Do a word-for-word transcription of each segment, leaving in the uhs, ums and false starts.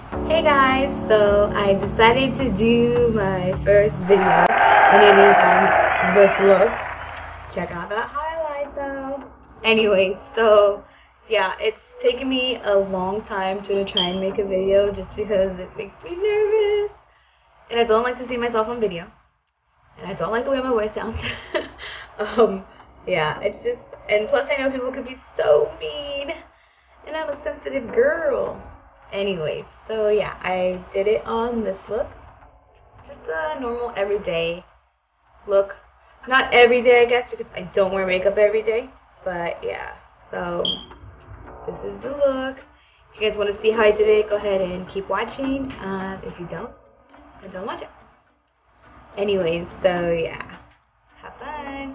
Hey guys, so I decided to do my first video in any um, this look. Check out that highlight though. Anyway, so yeah, it's taken me a long time to try and make a video just because it makes me nervous. And I don't like to see myself on video. And I don't like the way my voice sounds. um, yeah, it's just, and plus I know people could be so mean. And I'm a sensitive girl. Anyway, so yeah, I did it on this look. Just a normal everyday look. Not every day, I guess, because I don't wear makeup every day. But yeah, so this is the look. If you guys want to see how I did it, go ahead and keep watching. Um, if you don't, then don't watch it. Anyways, so yeah, have fun.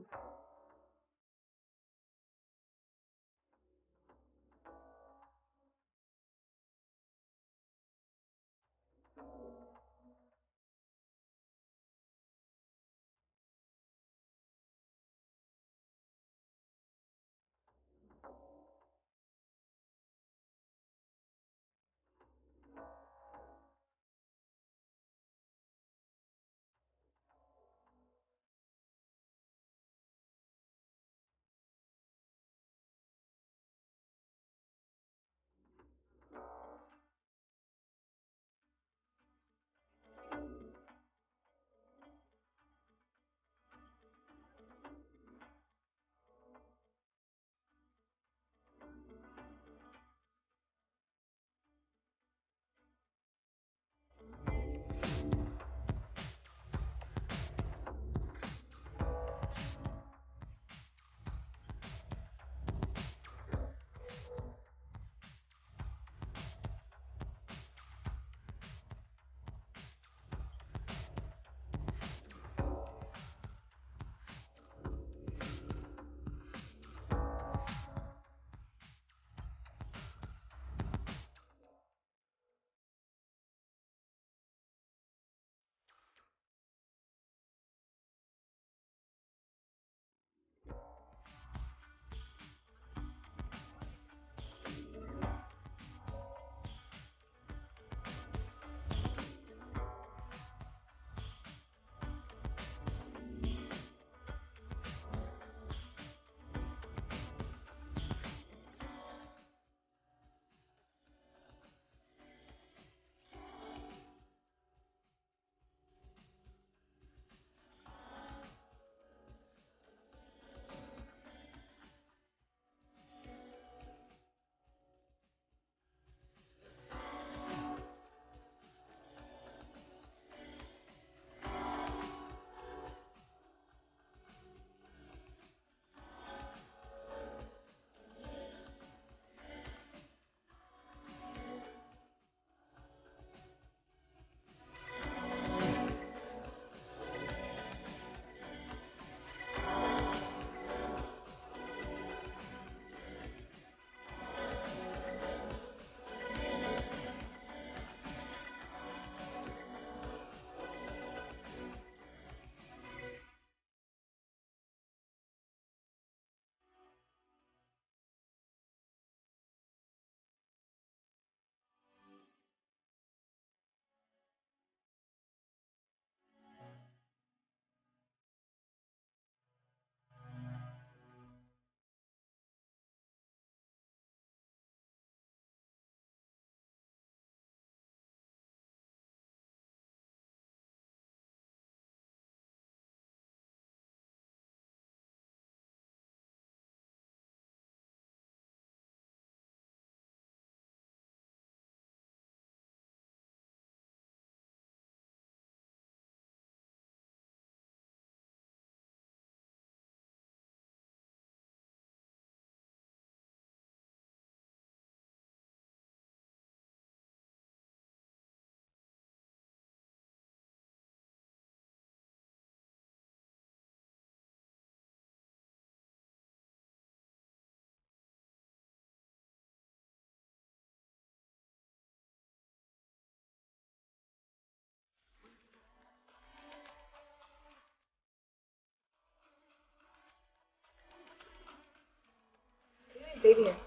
Baby hair.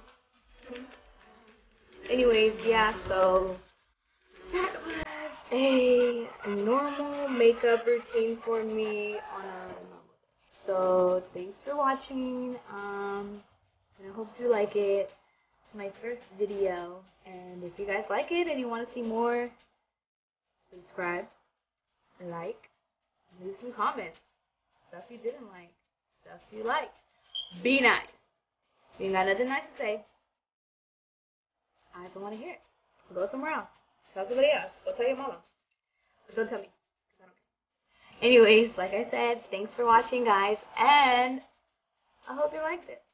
Anyways, yeah, so that was a normal makeup routine for me on a normal day. So thanks for watching. Um, and I hope you like it. It's my first video, and if you guys like it and you want to see more, subscribe, like, leave some comments. Stuff you didn't like, stuff you liked. Be nice. If you ain't got nothing nice to say, I don't want to hear it. Go somewhere else. Tell somebody else. Go tell your mama. But don't tell me. I don't care. Anyways, like I said, thanks for watching, guys, and I hope you liked it.